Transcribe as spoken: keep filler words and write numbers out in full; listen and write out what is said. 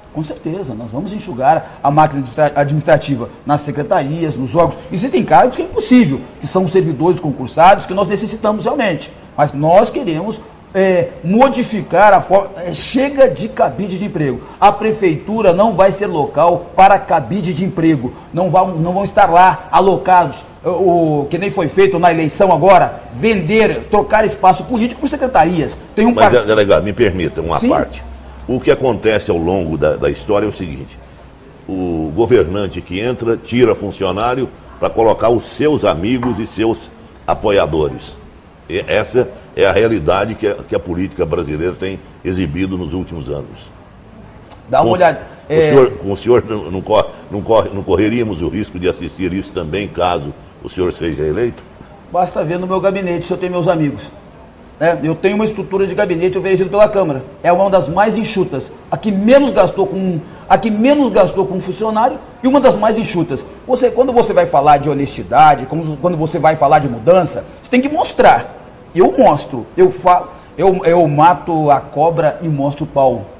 Com certeza, nós vamos enxugar a máquina administrativa nas secretarias, nos órgãos. Existem cargos que é impossível, que são servidores concursados, que nós necessitamos realmente. Mas nós queremos é, modificar a forma... É, chega de cabide de emprego. A prefeitura não vai ser local para cabide de emprego. Não vão, não vão estar lá alocados, o, que nem foi feito na eleição agora, vender, trocar espaço político por secretarias. Tem um Mas, par... delegado, me permita uma Sim. parte. O que acontece ao longo da, da história é o seguinte: o governante que entra tira funcionário para colocar os seus amigos e seus apoiadores. E essa é a realidade que a, que a política brasileira tem exibido nos últimos anos. Dá uma com, olhada. O É... senhor, com o senhor não, não, corre, não, corre, não correríamos o risco de assistir isso também, caso o senhor seja eleito? Basta ver no meu gabinete se eu tenho meus amigos. É, eu tenho uma estrutura de gabinete oferecida pela Câmara. É uma das mais enxutas. A que menos gastou com, a que menos gastou com um funcionário e uma das mais enxutas. Você, quando você vai falar de honestidade, quando, quando você vai falar de mudança, você tem que mostrar. Eu mostro. Eu, fa, eu, eu mato a cobra e mostro o pau.